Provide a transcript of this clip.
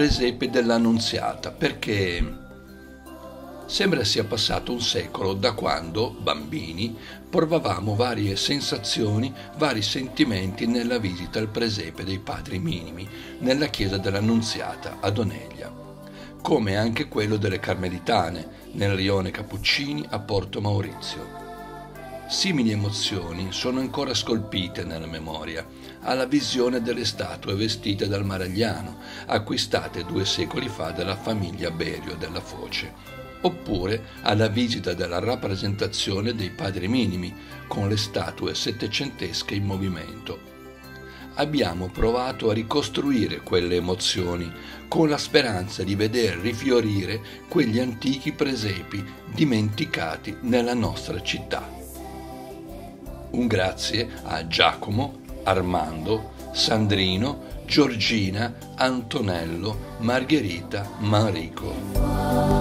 presepe dell'Annunziata, perché sembra sia passato un secolo da quando, bambini, provavamo varie sensazioni, vari sentimenti nella visita al presepe dei Padri Minimi nella chiesa dell'Annunziata ad Oneglia, come anche quello delle Carmelitane nel rione Cappuccini a Porto Maurizio. Simili emozioni sono ancora scolpite nella memoria alla visione delle statue vestite dal Maragliano, acquistate 2 secoli fa dalla famiglia Berio della Foce, oppure alla visita della rappresentazione dei Padri Minimi con le statue settecentesche in movimento. Abbiamo provato a ricostruire quelle emozioni con la speranza di veder rifiorire quegli antichi presepi dimenticati nella nostra città. Un grazie a Giacomo, Armando, Sandrino, Giorgina, Antonello, Margherita, Manrico.